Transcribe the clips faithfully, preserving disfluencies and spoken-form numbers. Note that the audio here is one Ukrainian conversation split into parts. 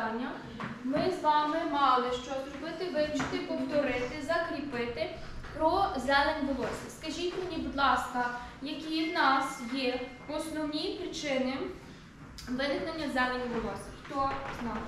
завдання. Ми з вами мали що зробити, вивчити, повторити, закріпити про зелень волосся. Скажіть мені, будь ласка, які в нас є основні причини виникнення зелені волосся? Хто знає?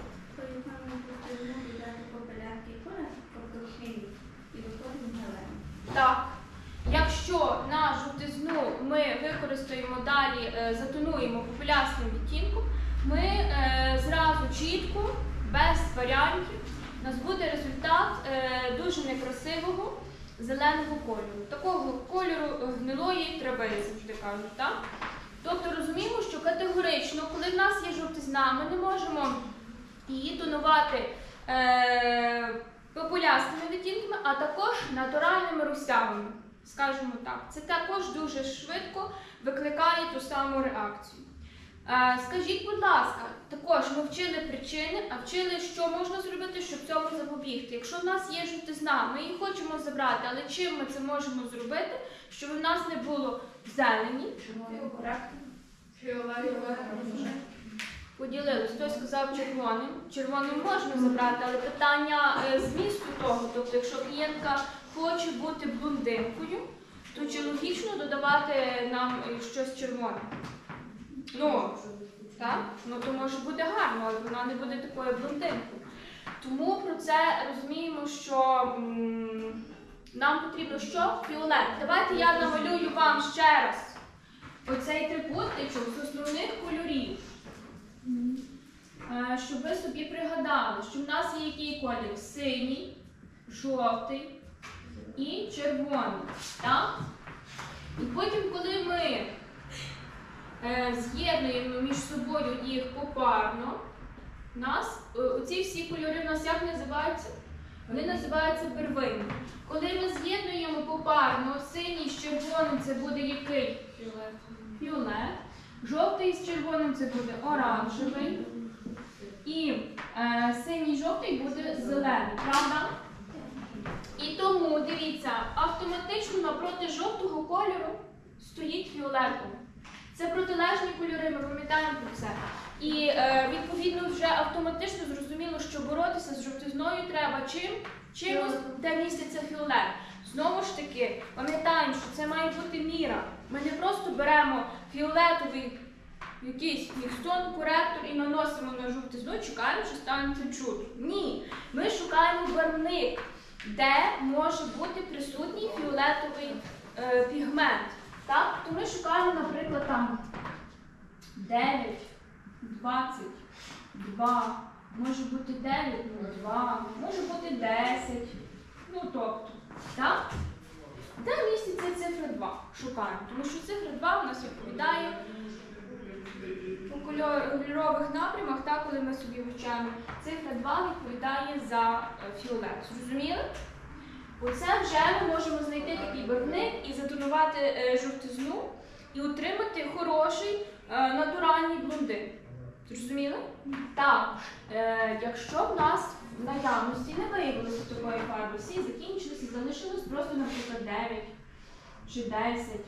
Так. Якщо на жовтизну ми використаємо далі, е, затонуємо популясним відтінком, ми е, зразу чітко, без варіантів, у нас буде результат е, дуже некрасивого зеленого кольору. Такого кольору гнилої трави, завжди кажуть. Так? Тобто розуміємо, що категорично, коли в нас є жовтизна, ми не можемо її тонувати е, популясними відтінками, а також натуральними русявими. Скажімо так, це також дуже швидко викликає ту саму реакцію. Е, скажіть, будь ласка, також ми вчили причини, а вчили, що можна зробити, щоб цьому запобігти. Якщо в нас є жовтизна, ми її хочемо забрати, але чим ми це можемо зробити, щоб в нас не було зелені? Поділились. Хтось сказав червоним. Червоним можна забрати, але питання е, змісту того, тобто якщо клієнтка хоче бути блондинкою, то чи логічно додавати нам щось червоне? Ну, так? Ну, то може бути гарно, але вона не буде такою блондинкою. Тому про це розуміємо, що м нам потрібно що? Фіолет. Давайте я намалюю вам ще раз оцей трикутничок з основних кольорів. Щоб ви собі пригадали, що в нас є який колір? Синій, жовтий і червоний. Так? І потім, коли ми е, з'єднуємо між собою їх попарно, у нас оці всі кольори у нас як називаються? Вони називаються первинні. Коли ми з'єднуємо попарно синій з червоним, це буде який? Фіолет. Фіолет. Жовтий з червоним це буде оранжевий. І е, синій-жовтий буде зелений, правда? І тому, дивіться, автоматично напроти жовтого кольору стоїть фіолетовий. Це протилежні кольори, ми пам'ятаємо про це. І е, відповідно вже автоматично зрозуміло, що боротися з жовтизною треба чим? Чимось, де міститься фіолет. Знову ж таки, пам'ятаємо, що це має бути міра. Ми не просто беремо фіолетовий якийсь мікстон, коректор і наносимо на жовтизну, чекаємо, що станеться чудо. Ні. Ми шукаємо барвник, де може бути присутній фіолетовий е, пігмент. Так? То ми шукаємо, наприклад, там дев'ять, двадцять два, може бути дев'ять, два, може бути десять. Ну, тобто, так? Де міститься цифра два? Шукаємо. Тому що цифра два у нас відповідає у кольорових напрямах, так, коли ми собі вивчаємо. Цифра два відповідає за фіолет. Зрозуміли? Оце вже ми можемо знайти такий барвник і затонувати е, жовтизну і отримати хороший е, натуральний блондин. Зрозуміли? Також, е, якщо в нас в наявності не виявилося такої фарби, всі закінчилися, залишилось просто, наприклад, дев'ять чи десять.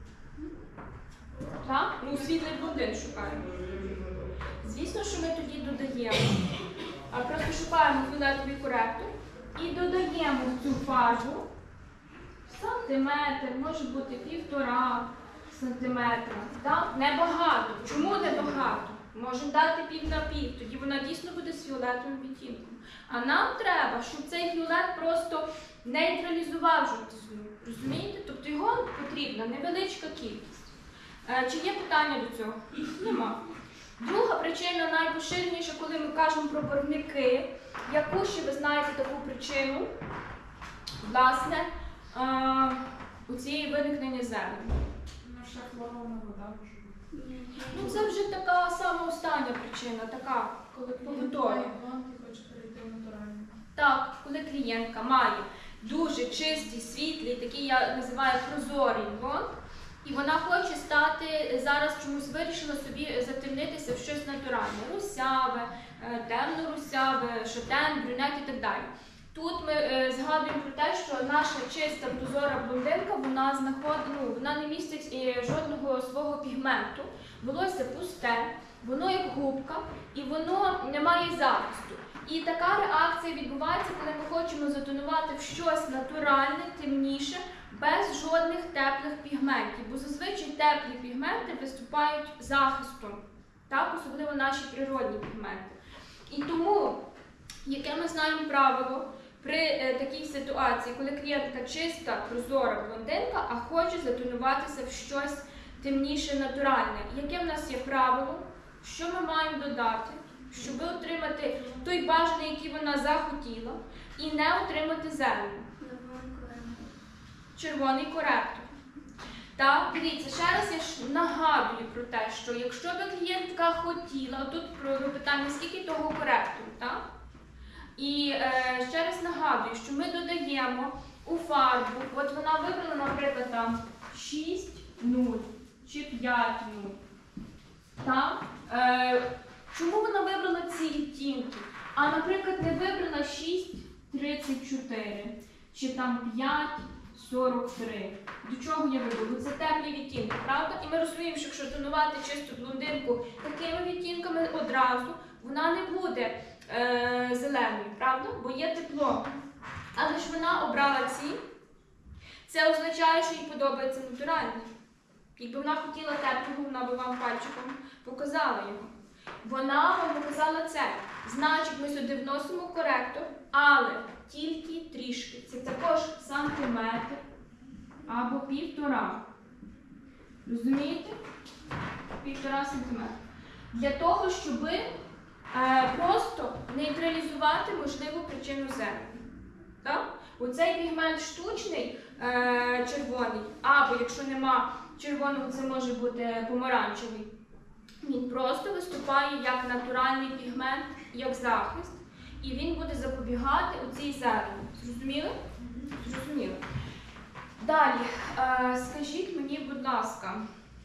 Так? Ну, світлий блондин шукаємо. Звісно, що ми тоді додаємо. А просто шукаємо фіолетовий коректор і додаємо в цю фарбу сантиметр, може бути півтора сантиметра. Так? Небагато. Чому небагато? Можемо дати пів на пів, тоді вона дійсно буде з фіолетовим відтінком. А нам треба, щоб цей фіолет просто нейтралізував жовтизну. Розумієте? Тобто його потрібна невеличка кількість. Е, чи є питання до цього? Нема. Друга причина, найпоширеніша, коли ми кажемо про барвники, яку ще ви знаєте таку причину, власне, е, у цієї виникнення зелені. Наша хлорована вода може бути. Ну, це вже така сама остання причина, така, коли побутова. Так, коли клієнтка має дуже чистий, світлий, такий, я називаю, прозорий блонд, і вона хоче стати, зараз чомусь вирішила собі затемнитися в щось натуральне. Русяве, темно-русяве, шатен, брюнет і так далі. Тут ми е, згадуємо про те, що наша чиста прозора блондинка, вона знаходить, ну, вона не містить е, жодного свого пігменту. Волосся пусте, воно як губка, і воно не має захисту. І така реакція відбувається, коли ми хочемо затонувати в щось натуральне, темніше, без жодних теплих пігментів. Бо зазвичай теплі пігменти виступають захистом, так? Особливо наші природні пігменти. І тому, яке ми знаємо правило при е, такій ситуації, коли клієнтка чиста, прозора блондинка, а хоче затонуватися в щось темніше, натуральне. Яке в нас є правило? Що ми маємо додати, щоб отримати той бажаний, який вона захотіла, і не отримати зелену? Червоний коректор. Так, дивіться, ще раз я ж нагадую про те, що якщо би клієнтка хотіла, тут про питання, скільки того коректору, так? І е, ще раз нагадую, що ми додаємо у фарбу, от вона вибрала, наприклад, там шість нуль чи п'ять нуль. Так? Е, чому вона вибрала ці відтінки? А, наприклад, не вибрала шість тридцять чотири чи там п'ять сорок три. До чого я веду? Це теплі відтінки, правда? І ми розуміємо, що якщо тонувати чисту блондинку такими відтінками одразу, вона не буде е, зеленою, правда? Бо є тепло. Але ж вона обрала ці. Це означає, що їй подобається натуральне. Якби вона хотіла теплого, вона би вам пальчиком показала його. Вона вам показала це. Значить, ми сюди вносимо коректор, але тільки трішки. Це також сантиметр або півтора. Розумієте? Півтора сантиметра. Для того, щоб е, просто нейтралізувати можливу причину зелені. Так? Оцей пігмент штучний, е, червоний, або якщо нема червоного, це може бути помаранчевий. Він просто виступає як натуральний пігмент, як захист. І він буде запобігати у цій зелені. Зрозуміли? Зрозуміли. Далі, е, скажіть мені, будь ласка,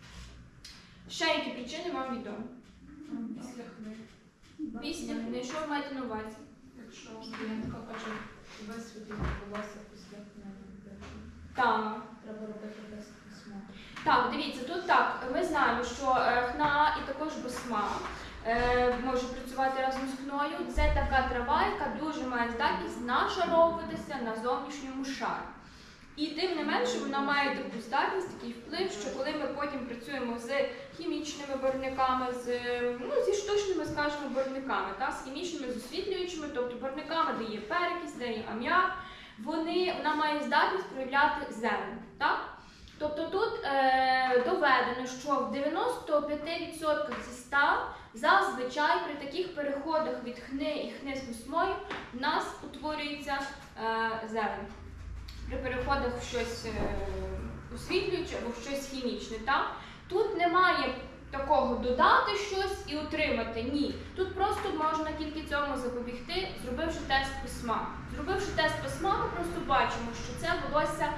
ще які причини вам відомі? Після хни. Після хни, що ви маєте на увазі? Якщо клієнтка каже, висвітлити волосся після хни, Так. треба робити без письма. Так, дивіться, тут так, ми знаємо, що е, хна і також басма е, може працювати разом з хною. Це така трава, яка дуже має здатність нашаровуватися на зовнішньому шарі. І тим не менше вона має таку здатність, такий вплив, що коли ми потім працюємо з хімічними барвниками, з, ну, зі штучними, скажімо, барвниками, так, з хімічними, з освітлюючими, тобто барвниками, де є перекись, де є аміак, вони, вона має здатність проявляти зелень. Так? Тобто тут е, доведено, що в дев'яноста п'яти відсотках зі ста зазвичай при таких переходах від хни і хни з басмою в нас утворюється е, зелень. При переходах в щось е, освітлююче або в щось хімічне. Так? Тут немає такого додати щось і отримати. Ні. Тут просто можна тільки цьому запобігти, зробивши тест письма. Зробивши тест письма, ми просто бачимо, що це волосся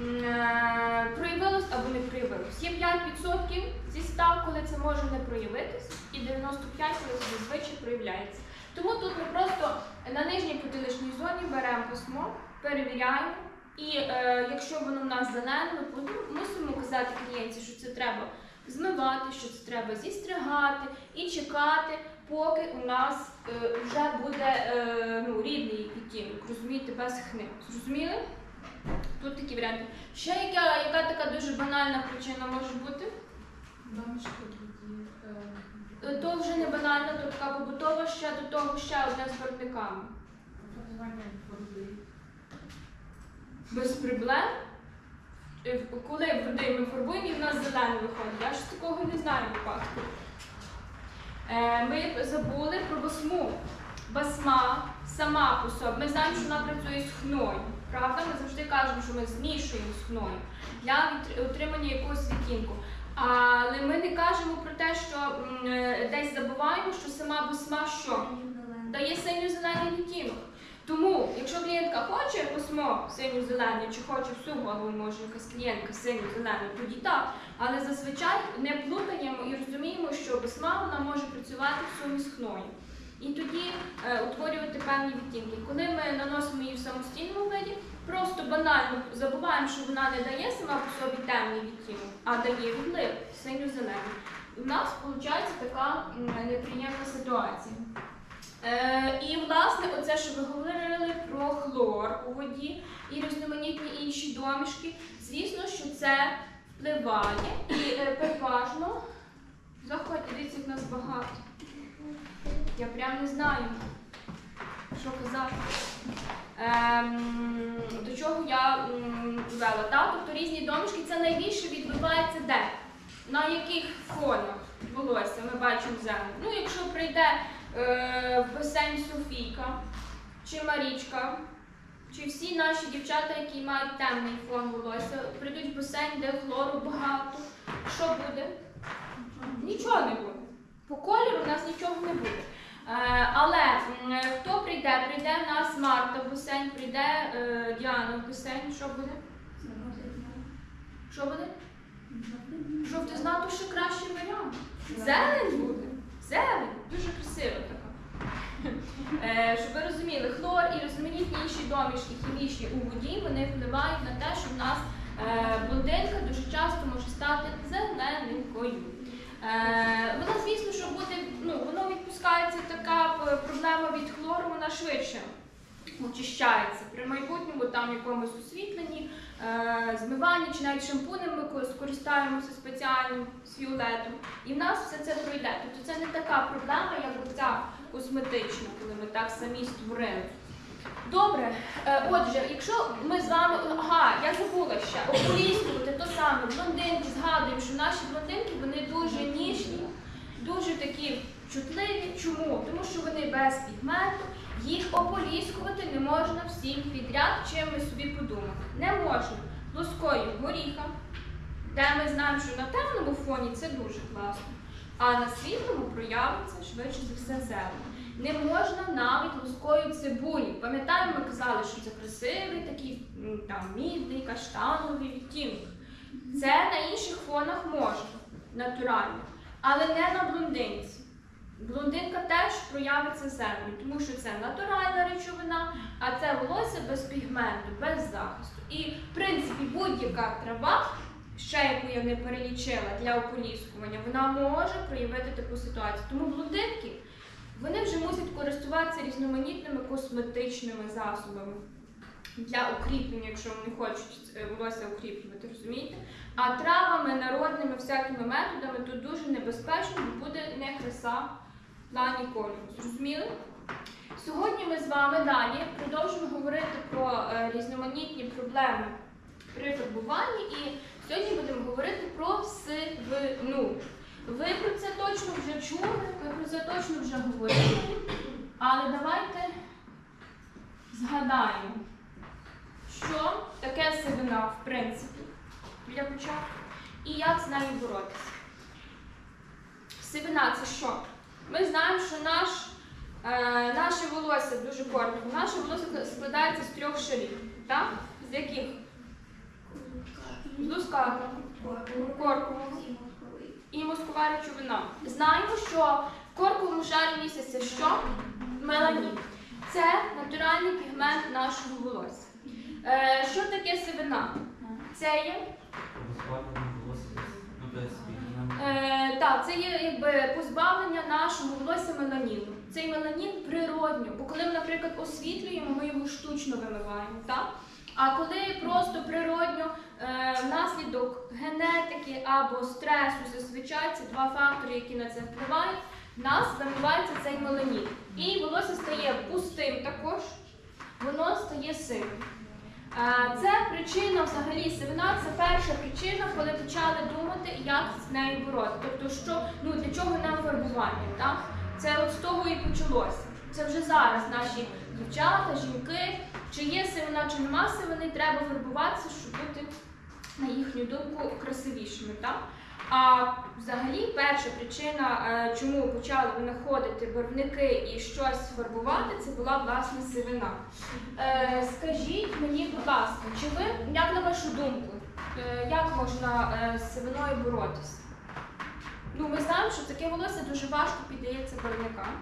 проявилось або не проявилось. Є п'ять відсотків зі ста, коли це може не проявитись, і дев'яносто п'ять відсотків, коли це зазвичай проявляється. Тому тут ми просто на нижній потиличній зоні беремо письмо, перевіряємо, і е, якщо воно в нас зелене, ми мусимо казати клієнті, що це треба змивати, що це треба зістригати і чекати, поки у нас е, вже буде е, ну, рідний відтінок, розумієте, без хни. Зрозуміли? Тут такі варіанти. Ще яка, яка така дуже банальна причина може бути? Домішки тоді. Е, То вже не банальна, то така побутова, ще до того ще одне з барвниками. Фарбування води. Без проблем. Е, Коли в води ми фарбуємо, і в нас зелене виходить. Я ж такого не знаю випадку. Е, Ми забули про басму. Басма сама по собі. Ми знаємо, що вона працює з хною. Правда? Ми завжди кажемо, що ми змішуємо з хною для отримання якогось відтінку. Але ми не кажемо про те, що м, десь забуваємо, що сама басма що? Дає синьо-зелений відтінок. Тому, якщо клієнтка хоче письмо синьо-зелене, чи хоче всю голову, може якась клієнтка синьо-зелене, тоді так. Але зазвичай не плутаємо і розуміємо, що письма вона може працювати в сумі з хною. і тоді е, утворювати певні відтінки. Коли ми наносимо її в самостійному виді, просто банально забуваємо, що вона не дає сама по собі темний відтінок, а дає відлив синьо-зелений. У нас виходить така неприємна ситуація. Е, і, власне, оце, що ви говорили про хлор у воді і різноманітні інші домішки, звісно, що це впливає і е, переважно, заходьте, дивіться, як нас багато. Я прям не знаю, що казати. Ем, до чого я м, вела. Так? Тобто різні домішки, це найбільше відбувається де? На яких фонах волосся ми бачимо зелень? Ну, якщо прийде е, в басейн Софійка, чи Марічка, чи всі наші дівчата, які мають темний фон волосся, прийдуть в басейн, де хлору багато, що буде? Нічого не буде. По кольору в нас нічого не буде. Е, але м, хто прийде? Прийде в нас Марта в басейн, прийде е, Діана в басейн, що буде? Що буде? Жовтизна то ще кращий варіант. Зелень буде. Зелень. Дуже красиво така. Е, щоб ви розуміли, хлор і різноманітні інші домішки хімічні у воді, вони впливають на те, що в нас е, блондинка дуже часто може стати зелененькою. Е, вона, звісно, що буде, ну, воно відпускається така проблема від хлору, вона швидше очищається. При майбутньому там якомусь освітленні, е, змиванні чи навіть шампунем ми скористаємося спеціальним з фіолетом. І в нас все це пройде. Тобто це не така проблема, як оця косметична, коли ми так самі створили. Добре, е, отже, якщо ми з вами, ага, я забула ще, окулістувати то саме, блондинки, згадуємо, що наші блондинки, вони дуже ніжні, дуже такі чутливі. Чому? Тому що вони без пігменту, їх ополіскувати не можна всім підряд, чим ми собі подумали. Не можна лоскою горіха, де ми знаємо, що на темному фоні це дуже класно, а на світлому проявиться швидше за все зелень. Не можна навіть лоскою цибулі. Пам'ятаємо, ми казали, що це красивий такий там мідний, каштановий відтінок. Це на інших фонах можна, натурально, але не на блондинці. Блондинка теж проявиться зеленою, тому що це натуральна речовина, а це волосся без пігменту, без захисту. І, в принципі, будь-яка трава, ще яку я не перелічила для ополіскування, вона може проявити таку ситуацію. Тому блондинки, вони вже мусять користуватися різноманітними косметичними засобами для укріплення, якщо вони хочуть волосся укріплювати, розумієте? А травами, народними, всякими методами тут дуже небезпечно, бо буде не краса в плані кольору. Зрозуміли? Сьогодні ми з вами далі продовжимо говорити про е, різноманітні проблеми при фарбуванні, і сьогодні будемо говорити про сивину. Ви про це точно вже чули, ви про це точно вже говорили, але давайте згадаємо, що таке сивина, в принципі, для початку, і як з нею боротися. Сивина – це що? Ми знаємо, що наш, е, наше волосся дуже коротко. Наше волосся складається з трьох шарів. Так? З яких? З лускатого, коркового і мозкова речовина. Знаємо, що в корковому шарі міститься що? Меланін. Це натуральний пігмент нашого волосся. Е, що таке сивина? Це є? Е, так, це є якби позбавлення нашого волосся меланіну. Цей меланін природньо, бо коли ми, наприклад, освітлюємо, ми його штучно вимиваємо. Так? А коли просто природньо е, внаслідок генетики або стресу, зазвичай це два фактори, які на це впливають, в нас вимивається цей меланін. І волосся стає пустим також, воно стає сивим. Е, це причина, взагалі, сивина – це перша причина, коли почали думати, як з нею боротися. Тобто, що, ну, для чого нам фарбування, так? Це от з того і почалося. Це вже зараз наші дівчата, жінки, чи є сивина, чи нема сивини, треба фарбуватися, щоб бути, на їхню думку, красивішими. Так? А взагалі перша причина, чому почали винаходити барвники і щось фарбувати, це була, власне, сивина. Е, скажіть мені, будь ласка, чи ви, як на вашу думку, е, як можна е, з сивиною боротися? Ну, ми знаємо, що таке волосся дуже важко піддається барвникам.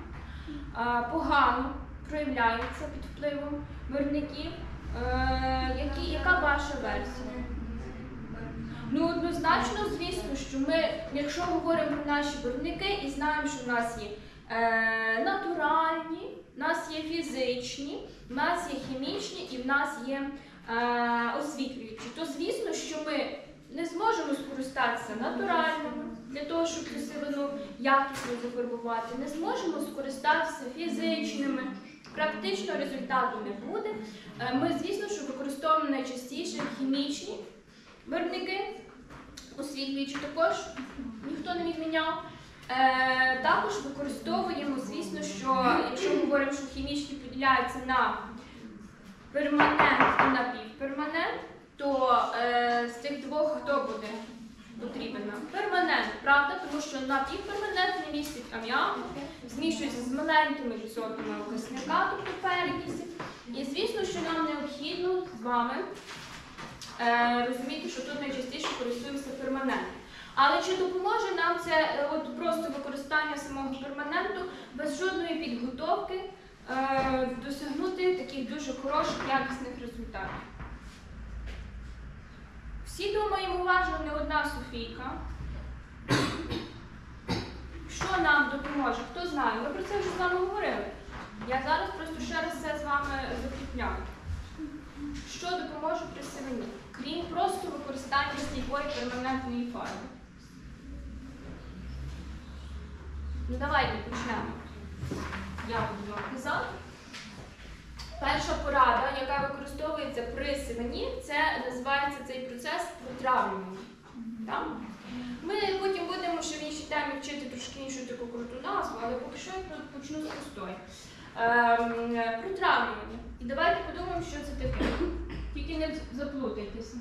погано проявляються під впливом виробників. Е, які, яка ваша версія? Ну, однозначно, звісно, що ми, якщо говоримо про наші виробники і знаємо, що в нас є е, натуральні, в нас є фізичні, в нас є хімічні і в нас є е, освітлюючі, то звісно, що ми не зможемо скористатися натуральними для того, щоб цю сивину якісно зафарбувати, не зможемо скористатися фізичними, практично результату не буде. Е, ми, звісно, що використовуємо найчастіше хімічні виробники, освітлюючі також, ніхто не відміняв. Е, також використовуємо, звісно, що якщо ми говоримо, що хімічні поділяються на перманент і напівперманент, то е, з цих двох хто буде потрібен нам? Перманент, правда, тому що напівперманент не містить аміаку, змішується з маленькими відсотками окисника, тобто перекисів. І звісно, що нам необхідно з вами е, розуміти, що тут найчастіше користуємося перманентом. Але чи допоможе нам це е, от просто використання самого перманенту без жодної підготовки е, досягнути таких дуже хороших, якісних результатів? Всі думаємо уважно, не одна Софійка. Що нам допоможе? Хто знає? Ми про це вже з вами говорили. Я зараз просто ще раз це з вами закріпляю. Що допоможе при сивині? Крім просто використання стійкої перманентної фарби. Ну давайте почнемо. Я буду вам казати. Перша порада, яка використовується при сивині, це називається цей процес протравлювання. Так? Ми потім будемо ще в іншій темі вчити трошки іншу таку круту назву, але поки що я почну з простої. Ем, протравлювання. І давайте подумаємо, що це таке. Тільки не заплутайтеся.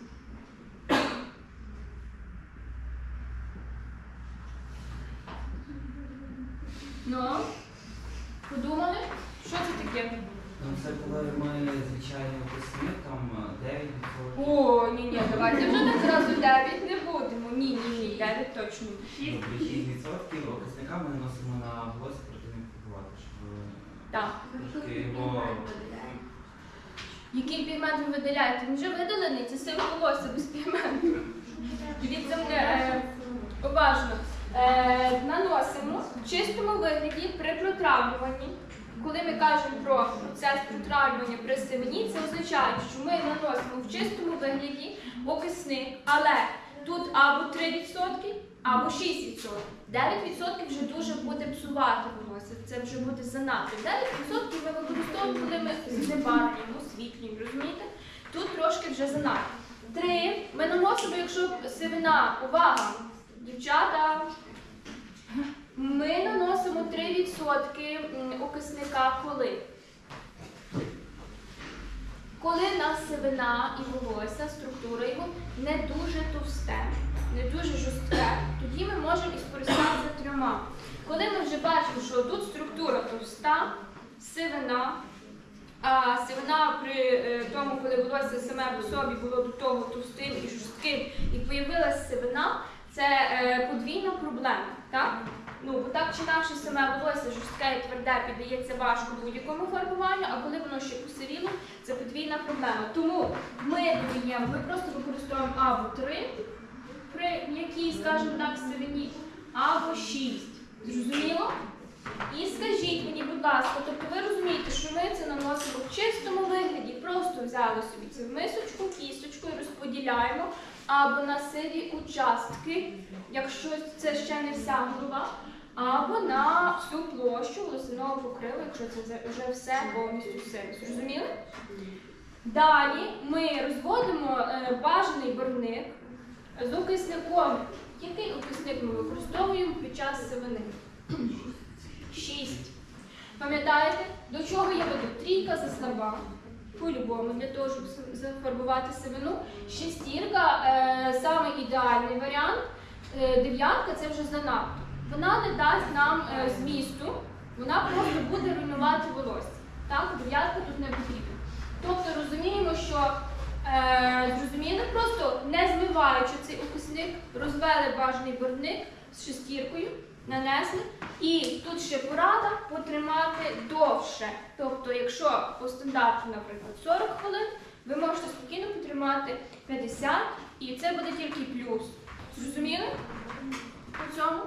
Ну, подумали? Що це таке? Ну, це коли ми, звичайно, окисник, там дев'ять відсотків. О, ні-ні, давайте вже так зразу дев'ять не будемо. Ні-ні-ні, дев'ять точно. Добре, шість відсотків окисника ми наносимо на волосся проти ним купувати, щоб Так. трошки його... Який пігмент ви видаляєте? Він вже видалений, це сиве волосся без пігменту. Дивіться мене е, уважно. Е, наносимо в чистому вигляді при протравлюванні. Коли ми кажемо про процес протравлювання при сивині, це означає, що ми наносимо в чистому вигляді окисник, але тут або три відсотки, або шість відсотків. дев'ять відсотків вже дуже буде псувати волосся, це вже буде занадто. дев'ять відсотків ми використовуємо, коли ми знебарвлюємо, освітлюємо, розумієте? Тут трошки вже занадто. три ми наносимо, якщо сивина, увага, дівчата, ми наносимо три відсотки окисника коли? Коли в нас сивина і волосся, структура його не дуже товсте, не дуже жорстке, тоді ми можемо і скористатися трьома. Коли ми вже бачимо, що тут структура товста, сивина, а сивина при е, тому, коли волосся саме по собі було до того товстим і жорстким, і появилася сивина, це е, подвійна проблема. Так? Ну, бо так чи інакше саме волосся жорстке і тверде піддається важко будь-якому фарбуванню, а коли воно ще посивіло, це подвійна проблема. Тому ми додаємо, ми просто використовуємо або три, при м'якій, скажімо так, сивині, або шість. Зрозуміло? І скажіть мені, будь ласка, тобто ви розумієте, що ми це наносимо в чистому вигляді, просто взяли собі це в мисочку, кісточку і розподіляємо або на сиві участки, якщо це ще не вся голова, або на всю площу волосяного покриву, якщо це вже все повністю сиве. Зрозуміли? Далі ми розводимо е, бажаний барвник з окисником. Який окисник ми використовуємо під час сивини? шість. Пам'ятаєте, до чого я веду? Трійка заслаба. По-любому, для того, щоб зафарбувати сивину. Шестірка е, – саме ідеальний варіант. Е, дев'ятка – це вже занадто. Вона не дасть нам е, змісту, вона просто буде руйнувати волосся. Так, дев'ятка тут не потрібна. Тобто розуміємо, що Е, зрозуміли? Просто не змиваючи цей окисник, розвели бажаний барвник з шестіркою, нанесли. І тут ще порада потримати довше. Тобто, якщо по стандарту, наприклад, сорок хвилин, ви можете спокійно потримати п'ятдесят, і це буде тільки плюс. Зрозуміли? По цьому?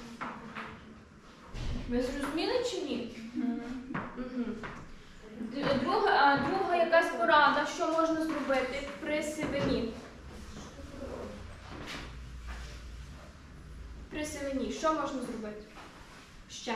Ви зрозуміли чи ні? Угу. Друга, друга якась порада, що можна зробити при сивині. При сивині, що можна зробити? Ще.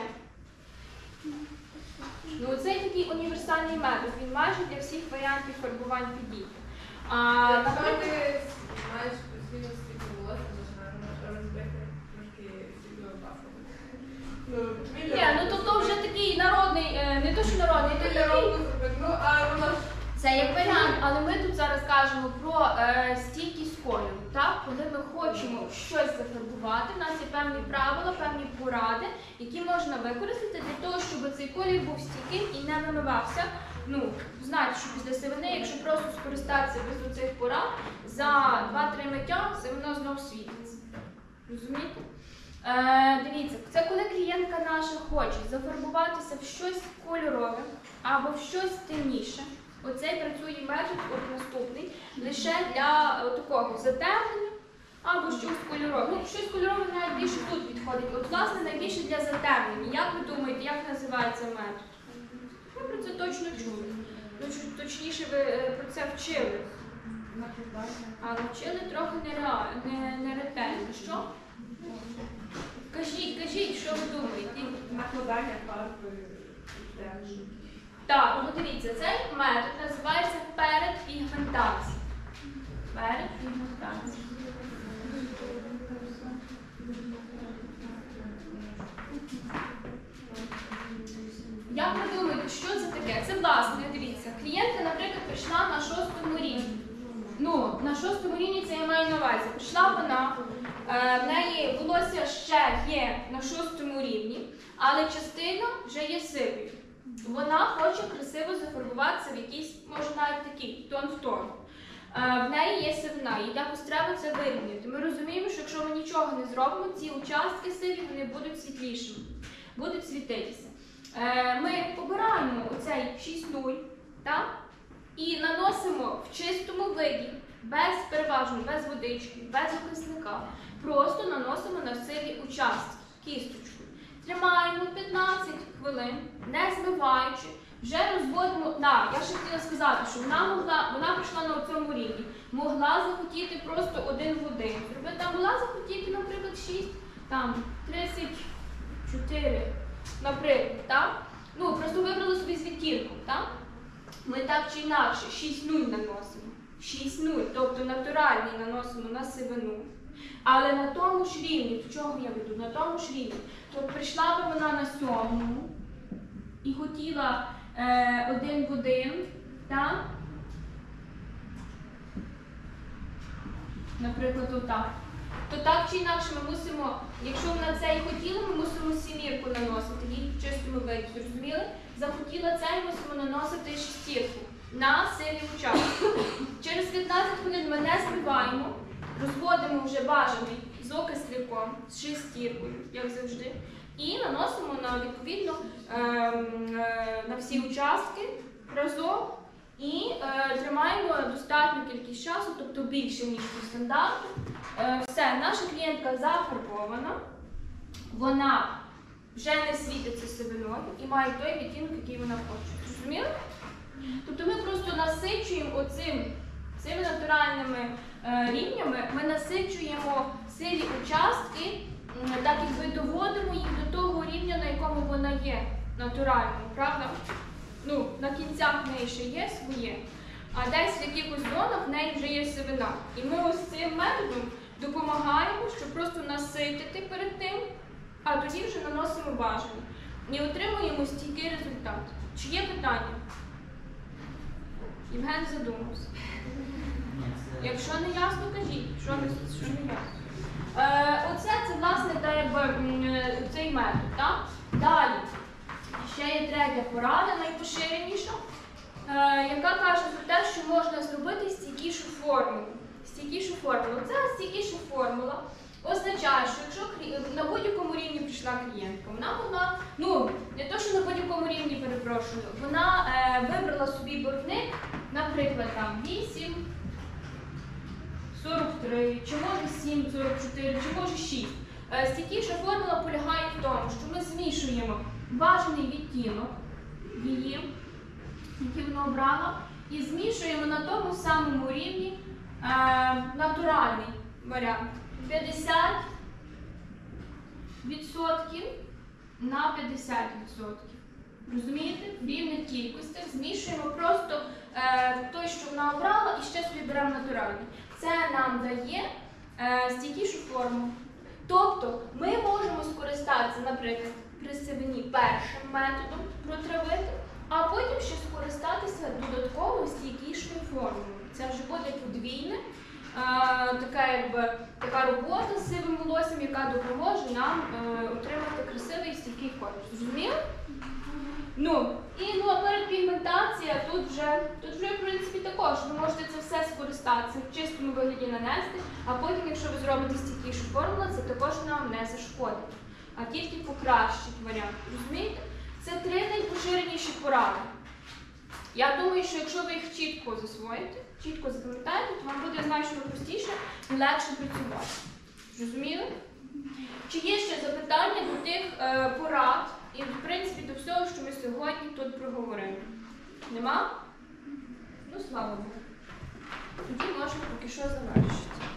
Ну, це такий універсальний метод, він майже для всіх варіантів фарбувань підійде. А, наприклад, ти маєш плюс-мінус стільки волосся, можна розбити трошки стільки пасу. Ні, ну то, то вже такий народний, е, не то що народний, то такий. Ну, а воно ж Це як варіант, але ми тут зараз кажемо про е, стійкість кольору. Так? Коли ми хочемо щось зафарбувати, у нас є певні правила, певні поради, які можна використати для того, щоб цей колір був стійким і не вимивався. Ну, знаєте, що після сивини, якщо просто скористатися без оцих порад, за два-три миття сивина знов світиться. Розумієте? Е, дивіться, це коли клієнтка наша хоче зафарбуватися в щось кольорове або в щось темніше. Оцей працює метод, от наступний, лише для о, такого затемнення або щось кольорове. Ну, щось кольорове навіть більше тут підходить. От, власне, найбільше для затемнення. Як ви думаєте, як називається метод? Ви про це точно чули. Ну, точніше, ви е, про це вчили. А навчили трохи нереально, не, не ретельно. Що? Кажіть, кажіть, що ви думаєте? накладання фарби. Так, ну дивіться, цей метод називається передпігментація. Передпігментація. Як ви думаєте, що це таке? Це власне, дивіться, клієнтка, наприклад, прийшла на шостому рівні. Ну, на шостому рівні це я маю на увазі. Прийшла вона, е, в неї волосся ще є на шостому рівні, але частина вже є сивою. Вона хоче красиво зафарбуватися в якийсь, може навіть такий, тон в тон. Е, в неї є сивина, і якось треба це вирівняти. Ми розуміємо, що якщо ми нічого не зробимо, ці участки сиві, вони будуть світлішими, будуть світитися. Е, ми обираємо оцей шість нуль, так? І наносимо в чистому виді, без переважно, без водички, без окисника. Просто наносимо на сиві участки кісточкою. Тримаємо п'ятнадцять хвилин, не змиваючи, вже розводимо. Да, я ще хотіла сказати, що вона могла, вона прийшла на цьому рівні, могла захотіти просто один в один. Зробити, могла захотіти, наприклад, шість, там, тридцять чотири, наприклад, так? Ну, просто вибрали собі з відтінком, так? Ми так чи інакше шість нуль наносимо. шість нуль, тобто натуральний наносимо на сивину. Але на тому ж рівні, до чого я веду, на тому ж рівні, то прийшла би вона на сьомому і хотіла е, один в один, так? Наприклад, отак. То так чи інакше ми мусимо, якщо вона це і хотіла, ми мусимо сімірку наносити, їй в чистому виді, зрозуміли? Захотіла це і мусимо наносити шестірку на сиві участки. Через п'ятнадцять хвилин ми не збиваємо, розводимо вже бажаний з окисляком, з шестіркою, як завжди, і наносимо на, відповідно е, е, на всі участки разом і е, тримаємо достатню кількість часу, тобто більше, ніж по стандарту. Е, все, наша клієнтка зафарбована, вона вже не світиться сивиною і має той відтінок, який вона хоче. Зрозуміли? Тобто ми просто насичуємо оцим, цими натуральними е, рівнями, ми насичуємо сиві участки, е, так якби доводимо їх до того рівня, на якому вона є натуральною, правда? Ну, на кінцях в неї ще є своє, а десь в якихось зонах в неї вже є сивина. І ми ось цим методом допомагаємо, щоб просто наситити перед тим, а тоді вже наносимо бажані. І отримуємо стійкий результат. Чи є питання? Євген задумався. Якщо не ясно, кажіть, що не, що не ясно. Е, оце це, власне, та, якби, цей метод. Так? Далі. Ще є третя порада, найпоширеніша. е, яка каже про те, що можна зробити стійкішу формулу. Стійкішу формулу. Ця стійкіша формула означає, що якщо клі- на будь-якому рівні прийшла клієнтка, вона могла, ну, не то, що на будь-якому рівні, перепрошую, вона е, вибрала собі боргник, наприклад, там вісім, сорок три, чи може сім, сорок чотири, чи може шість. Е, Стійкіша формула полягає в тому, що ми змішуємо бажаний відтінок її, який вона обрала, і змішуємо на тому самому рівні е, натуральний варіант. п'ятдесят відсотків на п'ятдесят відсотків. Розумієте? В рівних кількостях змішуємо просто е, той, що вона обрала, і ще собі беремо натуральний. Це нам дає е, стійкішу форму. Тобто ми можемо скористатися, наприклад, при сивині першим методом протравити, а потім ще скористатися додатково стійкішою формулою. Це вже буде подвійне. Е, така, якби, така робота з сивим волоссям, яка допоможе нам е, отримати красивий і стійкий колір. Зрозуміло? Ну, і ну, а передпігментація, тут вже, тут вже, в принципі, також. Ви можете це все скористатися, в чистому вигляді нанести, а потім, якщо ви зробите стійкішу формулу, це також нам не зашкодить, а тільки покращить варіант. Розумієте? Це три найпоширеніші поради. Я думаю, що якщо ви їх чітко засвоїте, чітко запам'ятаєте, то вам буде значно простіше і легше працювати. Зрозуміли? Чи є ще запитання до тих е, порад і, в принципі, до всього, що ми сьогодні тут проговорили? Нема? Ну, слава Богу. Тоді можна поки що завершити.